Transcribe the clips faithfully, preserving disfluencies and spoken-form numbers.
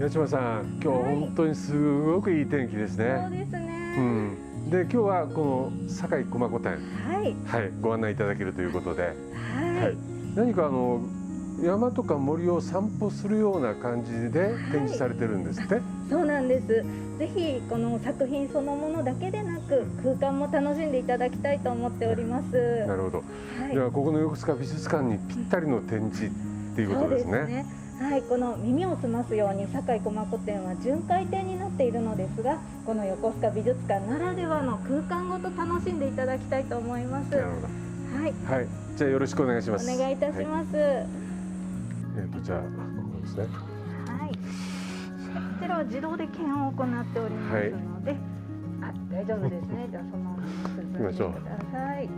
八島さん、今日本当にすごくいい天気ですね。 そうですね。 うん。で、今日はこの堺駒子店、 はい、 はい、ご案内いただけるということで、 はい、 はい、何かあの山とか森を散歩するような感じで展示されてるんですって。はい、 そうなんです。ぜひこの作品そのものだけでなく、空間も楽しんでいただきたいと思っております。 なるほど。 はい、 ではここの横須賀美術館にぴったりの展示っていうことですね。 そうですね。はい、この耳を澄ますように堺駒子店は巡回展になっているのですが、この横須賀美術館ならではの空間ごと楽しんでいただきたいと思います。 なるほど。 はい、 はい、じゃあよろしくお願いします。 お願いいたします。はい、 えっとじゃあここですね。 はい。こちらは自動で検温を行っておりますので、はい、あ、大丈夫ですね。じゃあそのまま進んでください。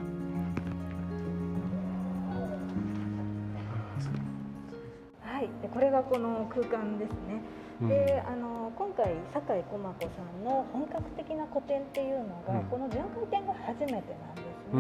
はい、でこれがこの空間ですね。うん、で、あの今回堺駒子さんの本格的な個展っていうのが、うん、この巡回展が初めてなんですね。うん、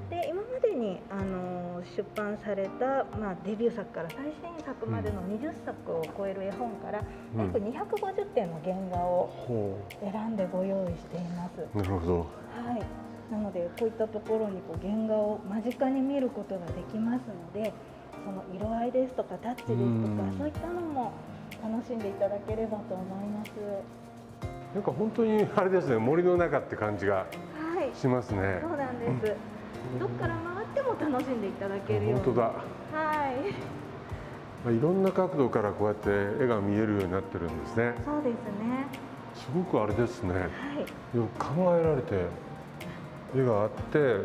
で今までにあの出版された、まあ、デビュー作から最新作までのにじゅっさくを超える絵本から約にひゃくごじゅってんの原画を選んでご用意しています。 なるほど。 はい。なのでこういったところにこう原画を間近に見ることができますので、その色合いですとかタッチですとか、そういったのも楽しんでいただければと思います。 なんか本当にあれですね、森の中って感じがしますね。はい、 そうなんです。うん、どっから回っても楽しんでいただけるように。 本当だ。 はい。 いろんな角度からこうやって絵が見えるようになってるんですね。 そうですね。 すごくあれですね。はい、よく考えられて絵があって、はい、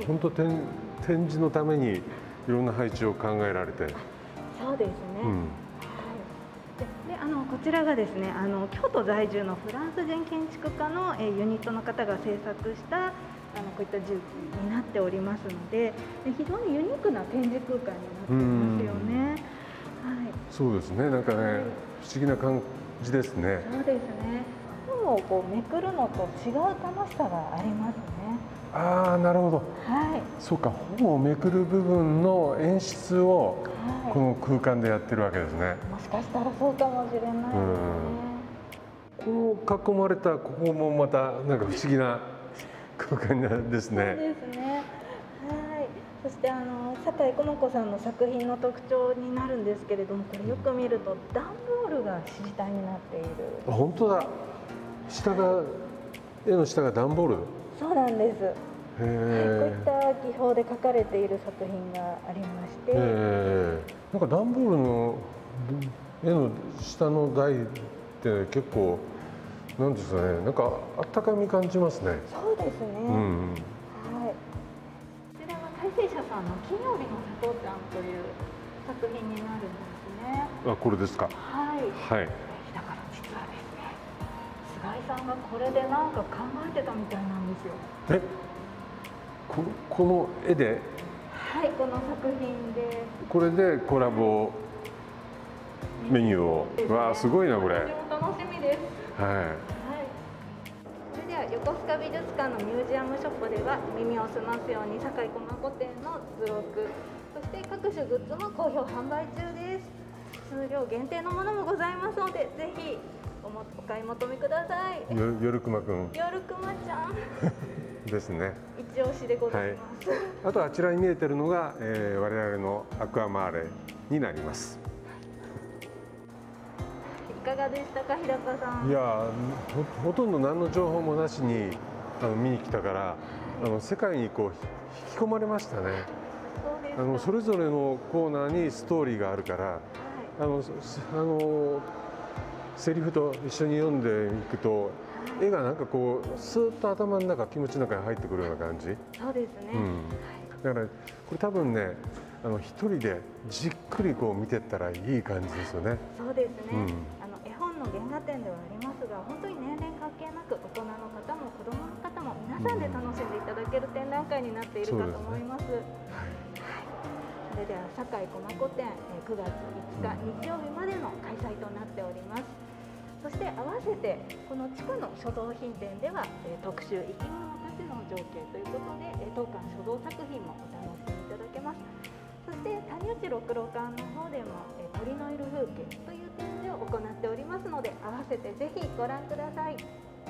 本当展展示のためにいろんな配置を考えられて。 そうですね。うん、であのこちらがですね、あの京都在住のフランス人建築家の、えー、ユニットの方が制作したあのこういった重機になっておりますので、非常にユニークな展示空間になっていますよね。はい、 そうですね。なんかね、はい、不思議な感じですね。 そうですね。本をこうめくるのと違う楽しさがありますね。 ああ、なるほど。 はい。そうか、本をめくる部分の演出をこの空間でやってるわけですね。 もしかしたらそうかもしれないですね。 この囲まれたここもまたなんか不思議な空間ですね。 そうですね。はい。そしてあの堺駒子さんの作品の特徴になるんですけれども、これよく見ると段ボールが支持体になっている。 あ、本当だ。下が絵の下が段ボール。 そうなんです。こうへいった技法で描かれている作品がありまして、 なんか段ボールの絵の下の台って結構なんですかね、なんかあったかみ感じますね。 そうですね。うん、はい。こちらは大成者さんの金曜日の佐藤ちゃんという作品になるんですね。 あ、これですか。 はい。はい。だから実はですね、菅井さんがこれでなんか考えてたみたいなんですよ。 え、ここの絵で？ はい、この作品で。 これでコラボメニューを。ね、わあ、すごいなこれ。 とても楽しみです。はい。はい。それでは横須賀美術館のミュージアムショップでは耳を澄ますように堺駒子店の図録、そして各種グッズも好評販売中です。数量限定のものもございますので、ぜひおもお買い求めください。 よよるくまくん。 よるくまちゃん。 ですね。 一押しでございます。はい、 あとあちらに見えてるのが、えー、我々のアクアマーレになります。 いかがでしたか、平川さん。 いや ほ, ほとんど何の情報もなしにあの見に来たから、はい、あの世界にこう引き込まれましたね。そうですか。あのそれぞれのコーナーにストーリーがあるから、はい、あのあのセリフと一緒に読んでいくと、絵がなんかこうスーッと頭の中、気持ちの中に入ってくるような感じ。 そうですね。うん、 だからこれ多分ね、あの一人でじっくりこう見てったらいい感じですよね。 そうですね。うん、あの絵本の原画展ではありますが、本当に年齢関係なく大人の方も子供の方も皆さんで楽しんでいただける展覧会になっているかと思います。うん、はい。それでは堺駒子展くがついつか日曜日までの開催となっております。そして合わせてこの地下の書道品展では特集生き物たちの情景ということで当館書道作品もお楽しみいただけます。そして谷内六郎館の方でもえー鳥のいる風景という展示を行っておりますので、合わせてぜひご覧ください。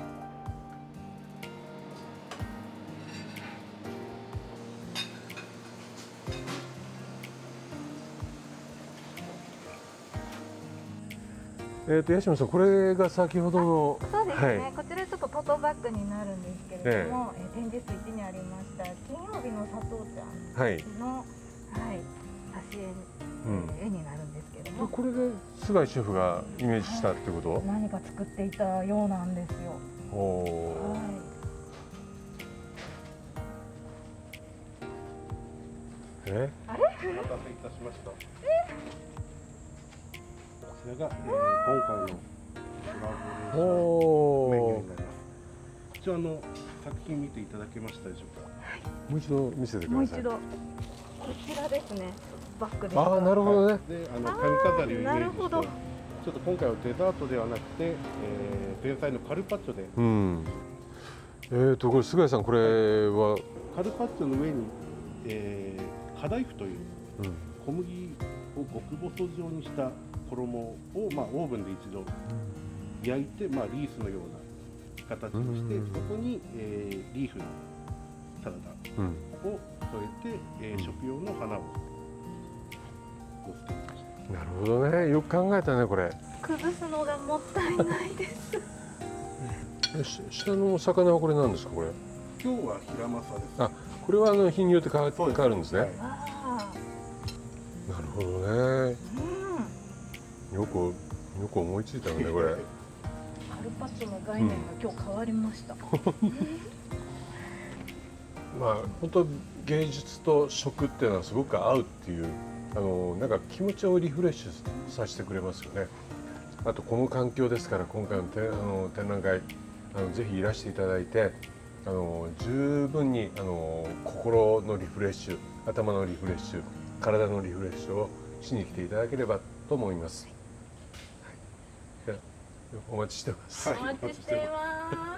えっと八島さん、これが先ほどの、 そうですね、 はい、 こちらちょっとトートバッグになるんですけれども、ええ展示室いちにありました金曜日の佐藤ちゃんはい、 の、はい、挿絵、 うん絵になるんですけれども、 これで菅井シェフがイメージしたってこと？ 何か作っていたようなんですよ。 おおー、 はい、 え？ あれ？ お待たせいたしました。こちらが、えー、今回のコラボレーションおおメニューになります。一応あの作品見ていただけましたでしょうか。 もう一度見せてください。 もう一度こちらですね、バッグです。 ああ、なるほどね。 で、あの髪飾りをイメなージして、 るほどちょっと今回はデザートではなくて、えー、前菜のカルパッチョで、 うん。えーとこれ菅井さん、これは、 カルパッチョの上に、えー、カダイフといううん、 小麦を極細状にした衣を、まあ、オーブンで一度焼いて、まあ、リースのような形にして、 うんそこに、えー、リーフのサラダうん、 を添えて、えー、食用の花を乗せてみました。 なるほどね。よく考えたね、これ。 崩すのがもったいないです。 えし下のお魚はこれなんですか、これ？ 今日はヒラマサです。 あ、これはあの日によって変わ変わるんですね。 はいあなるほどね。 ー、うん。 よくよく思いついたのね、これ。 カルパッチョの概念が今日変わりました。 まあ本当芸術と食っていうのはすごく合うっていう、あのなんか気持ちをリフレッシュさせてくれますよね。あとこの環境ですから、今回のてあの展覧会、あのぜひいらしていただいて、あの十分にあの心のリフレッシュ、頭のリフレッシュ、体のリフレッシュをしに来ていただければと思います。はい、ではお待ちしてます。 はいお待ちしています。